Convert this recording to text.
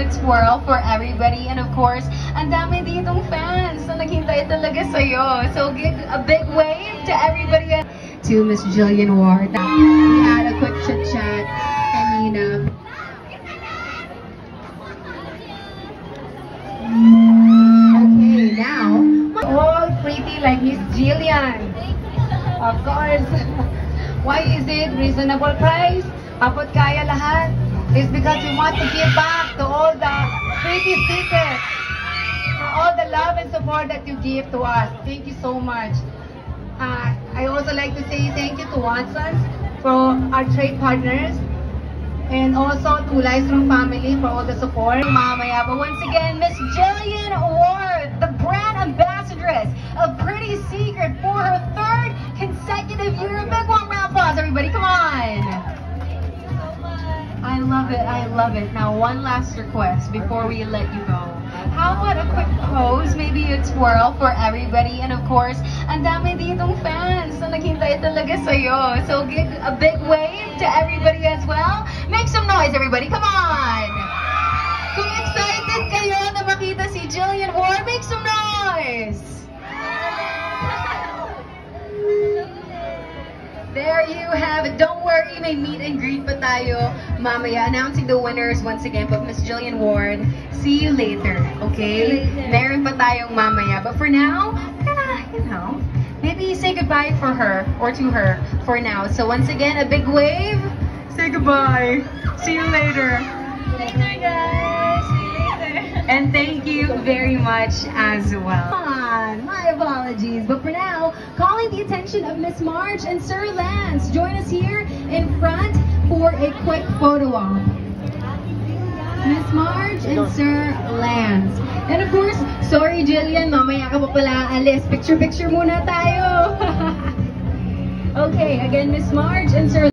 a twirl for everybody. And of course, ang dami ditong fans na naghintay talaga sa'yo. So give a big wave to everybody. To Miss Jillian Ward. We had a quick chit-chat. And okay, now, all pretty like Miss Jillian. Of course. Why is it reasonable price? Kapag kaya lahat? It's because we want to give back to all the pretty stickers. For all the love and support that you give to us. Thank you so much. I also like to say thank you to Watsons for our trade partners. And also to Livestream family for all the support. Mamaya, but once again, Miss Jillian Ward, the brand ambassadress of Pretty Secret for her third consecutive year. Big one round of applause, everybody, come on! I love it, I love it. Now, one last request before we let you go. How about a quick pose, maybe a twirl for everybody, and of course, ang dami ditong fans na naghintay talaga sa'yo. So give a big wave to everybody as well. Make some noise, everybody, come on! Kung excited kayo na makita si Jillian Ward, make some noise! There you have it. Don't worry, may meet and greet pa tayo mamaya. Announcing the winners once again. But Miss Jillian Ward, see you later, okay? Meron pa tayong mamaya. But for now, you know, maybe say goodbye for her or to her for now. So once again, a big wave. Say goodbye. See you later. Later, guys. See you later. And thank you very much as well. My apologies, but for now, calling the attention of Miss Marge and Sir Lance. Join us here in front for a quick photo op. Miss Marge and Sir Lance. And of course, sorry Jillian, mamaya ka pa pala alis. Picture muna tayo. Okay, again, Miss Marge and Sir